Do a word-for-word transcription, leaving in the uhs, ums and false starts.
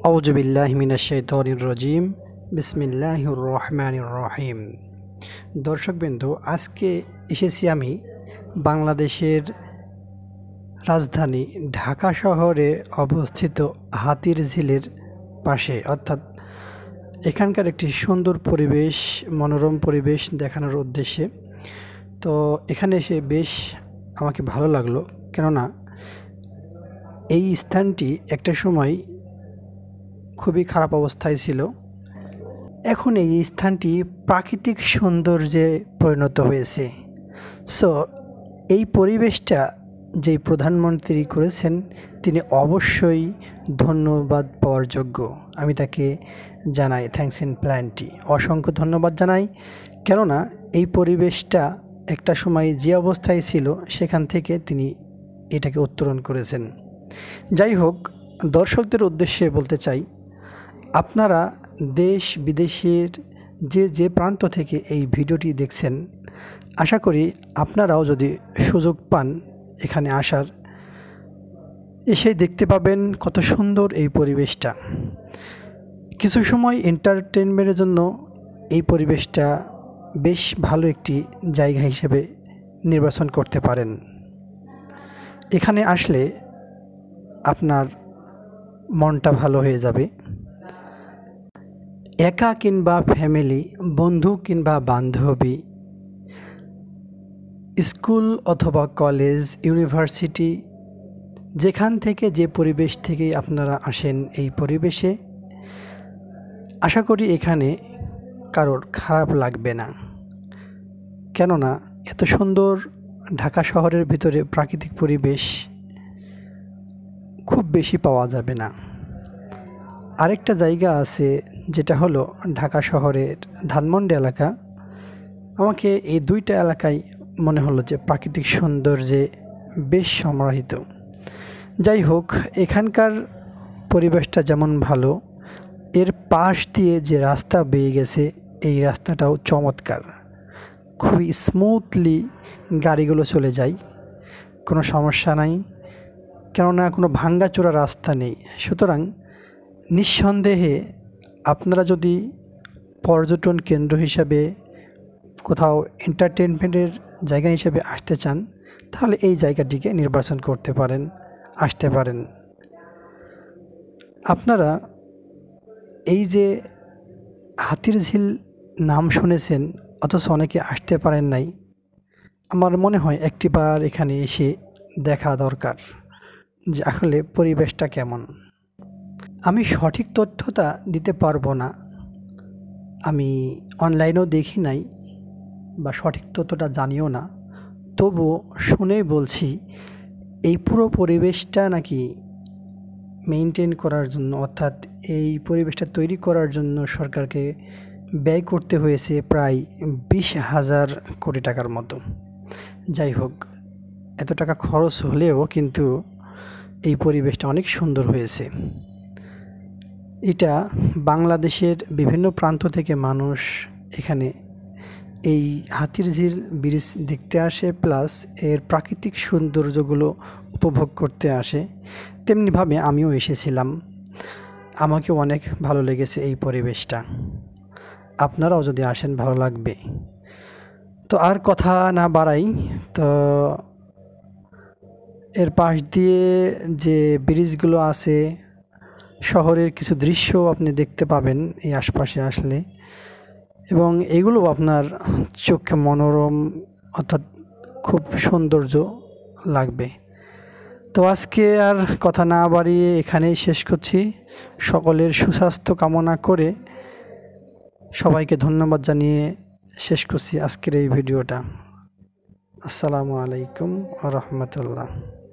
আউযু বিল্লাহি মিনাশ শাইতানির রাজিম বিসমিল্লাহির রহমানির রহিম। দর্শকবৃন্দ, আজকে এসেছি আমি বাংলাদেশের রাজধানী ঢাকা শহরে অবস্থিত হাতিরঝিলের পাশে, অর্থাৎ এখানকার একটি সুন্দর পরিবেশ, মনোরম পরিবেশ দেখানোর উদ্দেশ্যে। তো এখানে এসে বেশ আমাকে ভালো লাগলো, কেননা এই স্থানটি একটা সময় খুবই খারাপ অবস্থায় ছিল। এখন এই স্থানটি প্রাকৃতিক সৌন্দর্যে পরিণত হয়েছে। সো এই পরিবেশটা যেই প্রধানমন্ত্রী করেছেন তিনি অবশ্যই ধন্যবাদ পাওয়ার যোগ্য। আমি তাকে জানাই থ্যাঙ্কস ইন প্ল্যান্টি, অসংখ্য ধন্যবাদ জানাই। কেননা এই পরিবেশটা একটা সময় যে অবস্থায় ছিল সেখান থেকে তিনি এটাকে উত্তরণ করেছেন। যাই হোক, দর্শকদের উদ্দেশ্যে বলতে চাই, আপনারা দেশ বিদেশের যে যে প্রান্ত থেকে এই ভিডিওটি দেখছেন, আশা করি আপনারাও যদি সুযোগ পান এখানে আসার, এসে দেখতে পাবেন কত সুন্দর এই পরিবেশটা। কিছু সময় এন্টারটেনমেন্টের জন্য এই পরিবেশটা বেশ ভালো একটি জায়গা হিসেবে নির্বাচন করতে পারেন। এখানে আসলে আপনার মনটা ভালো হয়ে যাবে। একা কিংবা ফ্যামিলি, বন্ধু কিংবা বান্ধবী, স্কুল অথবা কলেজ, ইউনিভার্সিটি, যেখান থেকে যে পরিবেশ থেকেই আপনারা আসেন এই পরিবেশে, আশা করি এখানে কারোর খারাপ লাগবে না। কেননা এত সুন্দর ঢাকা শহরের ভিতরে প্রাকৃতিক পরিবেশ খুব বেশি পাওয়া যাবে না। আরেকটা জায়গা আছে যেটা হলো ঢাকা শহরের ধানমন্ডি এলাকা। আমাকে এই দুইটা এলাকায় মনে হলো যে প্রাকৃতিক সৌন্দর্যে বেশ সমাহিত। যাই হোক, এখানকার পরিবেশটা যেমন ভালো, এর পাশ দিয়ে যে রাস্তা বেয়ে গেছে এই রাস্তাটাও চমৎকার, খুবই স্মুথলি গাড়িগুলো চলে যায়, কোনো সমস্যা নাই। কেননা কোনো ভাঙ্গাচোরা রাস্তা নেই। সুতরাং নিঃসন্দেহে আপনারা যদি পর্যটন কেন্দ্র হিসাবে, কোথাও এন্টারটেনমেন্টের জায়গা হিসেবে আসতে চান, তাহলে এই জায়গাটিকে নির্বাচন করতে পারেন, আসতে পারেন। আপনারা এই যে হাতিরঝিল নাম শুনেছেন অথচ অনেকে আসতে পারেন নাই, আমার মনে হয় একটিবার এখানে এসে দেখা দরকার যে আসলে পরিবেশটা কেমন। আমি সঠিক তথ্যটা দিতে পারবো না, আমি অনলাইনেও দেখি নাই বা সঠিক তথ্যটা জানিও না, তবুও শুনেই বলছি এই পুরো পরিবেশটা নাকি মেনটেন করার জন্য, অর্থাৎ এই পরিবেশটা তৈরি করার জন্য সরকারকে ব্যয় করতে হয়েছে প্রায় বিশ হাজার কোটি টাকার মতো। যাই হোক, এত টাকা খরচ হলেও কিন্তু এই পরিবেশটা অনেক সুন্দর হয়েছে। এটা বাংলাদেশের বিভিন্ন প্রান্ত থেকে মানুষ এখানে এই হাতিরঝিল ব্রিজ দেখতে আসে, প্লাস এর প্রাকৃতিক সৌন্দর্যগুলো উপভোগ করতে আসে। তেমনিভাবে আমিও এসেছিলাম, আমাকে অনেক ভালো লেগেছে এই পরিবেশটা। আপনারাও যদি আসেন ভালো লাগবে। তো আর কথা না বাড়াই, তো এর পাশ দিয়ে যে ব্রিজগুলো আছে, শহরের কিছু দৃশ্য আপনি দেখতে পাবেন এই আশপাশে আসলে, এবং এগুলো আপনার চোখে মনোরম, অর্থাৎ খুব সৌন্দর্য লাগবে। তো আজকে আর কথা না বাড়িয়ে এখানেই শেষ করছি। সকলের সুস্বাস্থ্য কামনা করে সবাইকে ধন্যবাদ জানিয়ে শেষ করছি আজকের এই ভিডিওটা। আসসালামু আলাইকুম ওয়া রাহমাতুল্লাহ।